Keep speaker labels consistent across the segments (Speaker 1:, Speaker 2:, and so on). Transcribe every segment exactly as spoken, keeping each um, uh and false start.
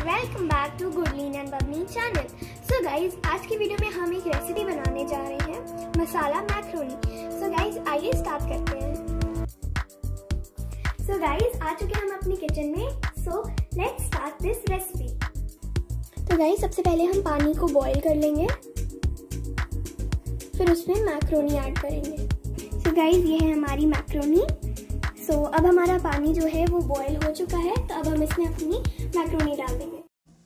Speaker 1: Welcome back to Gudleen and Bubbly channel. So guys, आज की video में हम एक रेसिपी बनाने जा रहे हैं, मसाला मैक्रोनी। सो गाइज, आइए स्टार्ट करते हैं। सो गाइज, आ चुके हैं हम अपनी किचन में। So let's start this recipe. तो गाइज, सबसे पहले हम पानी को बॉईल कर लेंगे, फिर उसमें मैक्रोनी ऐड करेंगे। सो गाइज, ये है हमारी मैक्रोनी। सो so, अब हमारा पानी जो है वो बॉईल हो चुका है, तो अब हम इसमें अपनी मैक्रोनी डाल देंगे।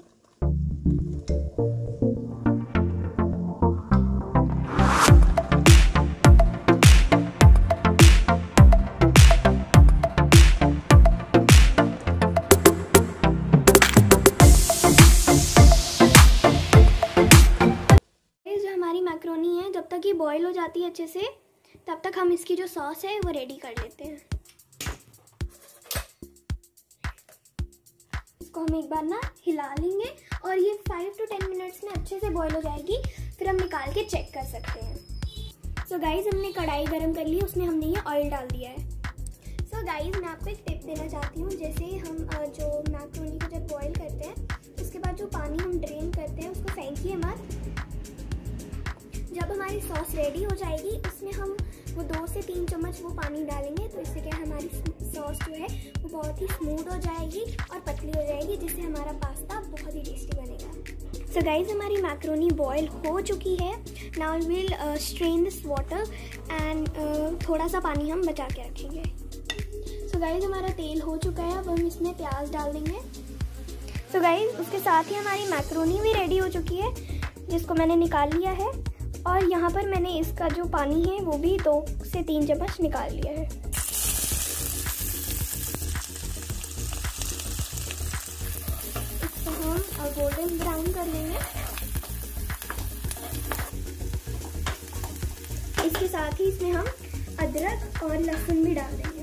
Speaker 1: जो हमारी मैक्रोनी है, जब तक ये बॉईल हो जाती है अच्छे से, तब तक हम इसकी जो सॉस है वो रेडी कर लेते हैं। इसको हम एक बार ना हिला लेंगे और ये फाइव टू टेन मिनट्स में अच्छे से बॉईल हो जाएगी। फिर हम निकाल के चेक कर सकते हैं। सो so गाइज, हमने कढ़ाई गरम कर ली, उसमें हमने ये ऑयल डाल दिया है। सो so गाइज, मैं आपको एक टिप देना चाहती हूँ। जैसे हम जो मैक्रोनी को जब बॉईल करते हैं, उसके बाद जो पानी हम ड्रेन करते हैं उसको फेंकिए मत। जब हमारी सॉस रेडी हो जाएगी, उसमें हम वो दो से तीन चम्मच वो पानी डालेंगे, तो इससे क्या हमारी सॉस जो है वो बहुत ही स्मूथ हो जाएगी और पतली हो जाएगी, जिससे हमारा पास्ता बहुत ही टेस्टी बनेगा। सो गाइज, हमारी मैक्रोनी बॉईल हो चुकी है। Now we will strain this water and थोड़ा सा पानी हम बचा के रखेंगे। सो so गाइज, हमारा तेल हो चुका है। अब हम इसमें प्याज डाल देंगे। सो so गाइज, उसके साथ ही हमारी मैक्रोनी भी रेडी हो चुकी है, जिसको मैंने निकाल लिया है। और यहाँ पर मैंने इसका जो पानी है वो भी दो से तीन चम्मच निकाल लिया है। इसको हम गोल्डन ब्राउन कर लेंगे। इसके साथ ही इसमें हम अदरक और लहसुन भी डाल देंगे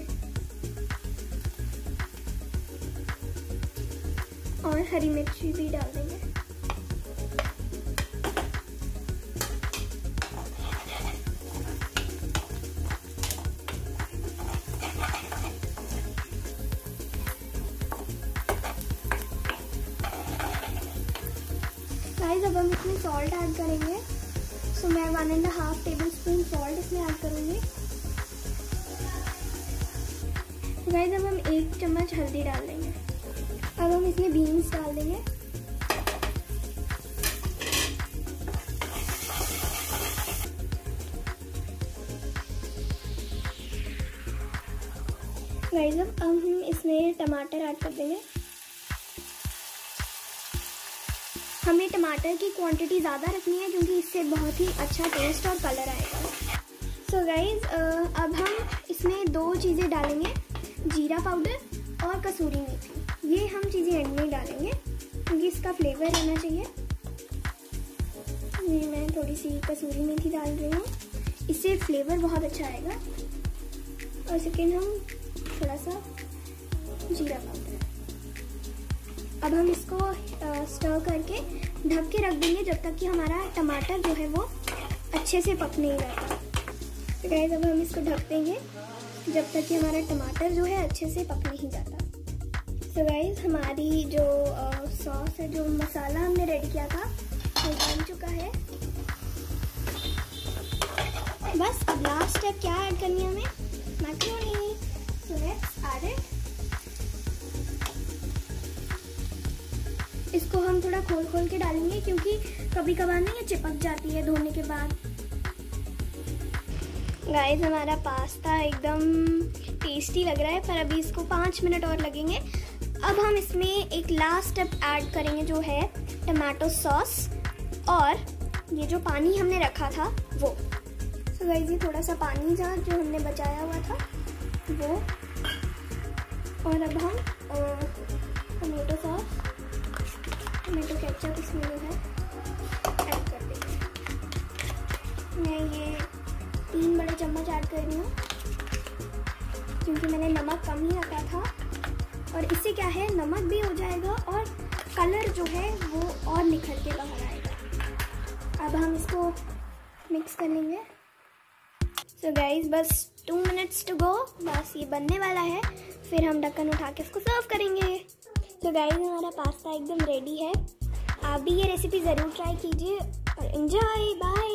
Speaker 1: और हरी मिर्ची भी डाल देंगे। गाइस, अब हम इसमें सॉल्ट ऐड करेंगे। सो so, मैं one and half tablespoon salt इसमें ऐड करूँगी। गाइस, अब हम एक चम्मच हल्दी डाल देंगे। अब हम इसमें बीन्स डाल देंगे। गाइस, अब हम इसमें टमाटर ऐड कर देंगे। हमें टमाटर की क्वांटिटी ज़्यादा रखनी है, क्योंकि इससे बहुत ही अच्छा टेस्ट और कलर आएगा। सो गाइज, अब हम इसमें दो चीज़ें डालेंगे, जीरा पाउडर और कसूरी मेथी। ये हम चीज़ें एंड में डालेंगे, क्योंकि इसका फ्लेवर रहना चाहिए। ये मैं थोड़ी सी कसूरी मेथी डाल रही हूँ, इससे फ्लेवर बहुत अच्छा आएगा। और सेकेंड हम थोड़ा सा जीरा पाउडर। अब हम इसको स्टर करके ढक के रख देंगे, जब तक कि हमारा टमाटर जो है वो अच्छे से पक नहीं जाता। तो गाइस, अब हम इसको ढक देंगे जब तक कि हमारा टमाटर जो है अच्छे से पक नहीं जाता। तो गाइस, हमारी जो सॉस है, जो मसाला हमने रेडी किया था, वो बन चुका है। बस अब लास्ट स्टेप क्या ऐड करनी है हमें? Macaroni. So let's add it. इसको हम थोड़ा खोल खोल के डालेंगे, क्योंकि कभी कभार ना ये चिपक जाती है धोने के बाद। गाइस, हमारा पास्ता एकदम टेस्टी लग रहा है, पर अभी इसको पाँच मिनट और लगेंगे। अब हम इसमें एक लास्ट स्टेप ऐड करेंगे, जो है टमाटो सॉस और ये जो पानी हमने रखा था वो। सो गाइस, ये थोड़ा सा पानी जहाँ जो हमने बचाया हुआ था वो। और अब हम टमाटो सॉस, टमाटो केचप इसमें जो है ऐड कर देंगे। मैं ये तीन बड़े चम्मच ऐड कर रही हूँ, क्योंकि मैंने नमक कम ही रखा था। और इससे क्या है, नमक भी हो जाएगा और कलर जो है वो और निखर के बाहर आएगा। अब हम इसको मिक्स कर लेंगे। सो गाइस, बस टू मिनट्स टू गो। बस ये बनने वाला है, फिर हम ढक्कन उठा के इसको सर्व करेंगे। तो गाइस हमारा पास्ता एकदम रेडी है। आप भी ये रेसिपी ज़रूर ट्राई कीजिए और एंजॉय। बाय।